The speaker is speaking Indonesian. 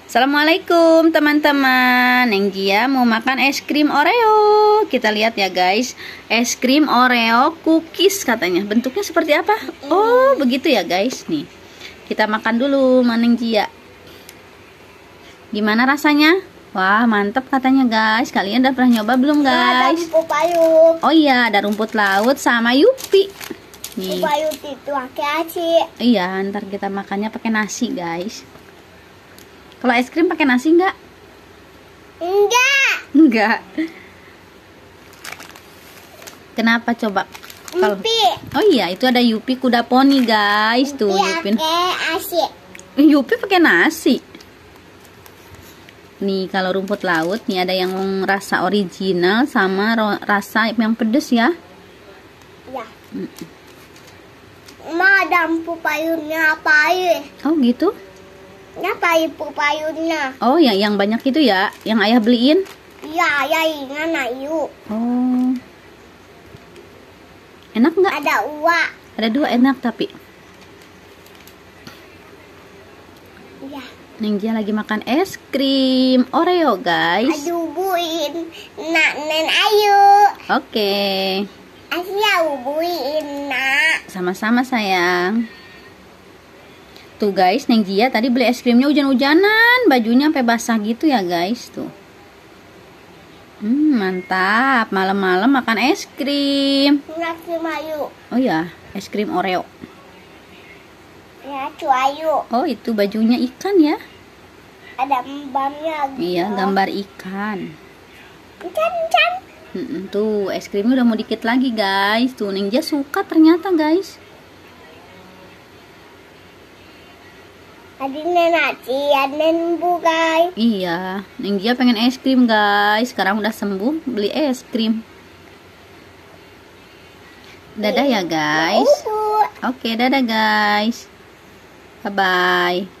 Assalamualaikum teman-teman. Nenggia mau makan es krim Oreo. Kita lihat ya guys, es krim Oreo cookies katanya. Bentuknya seperti apa? Oh begitu ya guys. Nih kita makan dulu Nenggia. Gimana rasanya? Wah mantap katanya guys. Kalian udah pernah nyoba belum guys? Ada rumput laut. Oh iya, ada rumput laut sama Yupi. Nih. Rumput laut itu pakai aci. Iya, ntar kita makannya pakai nasi guys. Kalau es krim pakai nasi enggak? Enggak. Kenapa coba? Yupi. Oh iya, itu ada Yupi kuda poni guys. Tuh Yupi. Pakai aci. Yupi pakai nasi. Nih kalau rumput laut nih ada yang rasa original sama rasa yang pedes ya. Ya. Ma ada pupayunnya apa ya? Oh gitu? Ngapain pupayunnya? Oh yang banyak itu ya, yang ayah beliin? Iya, ayah ingat ayu. Oh. Enak nggak? Ada uak. Ada dua enak tapi. Iya. Nenggia lagi makan es krim Oreo guys. Aduh buin nak nen ayu. Oke. Asia buin nak. Sama-sama sayang. Tuh guys, Nenggia tadi beli es krimnya hujan-hujanan, bajunya sampai basah gitu ya guys tuh. Mantap, malam-malam makan es krim. Nasi mayu. Oh ya, es krim Oreo. Ya, cuayu. Oh itu bajunya ikan ya? Ada mbamnya. Iya, gambar ikan. Ikan. Tuh es krimnya udah mau dikit lagi guys. Tuh Nenggia suka ternyata guys. Tadi nenaci, nen bu guys. Iya, Nenggia pengen es krim guys. Sekarang udah sembuh, beli es krim. Dadah ya guys. Oke, dadah guys. Bye-bye.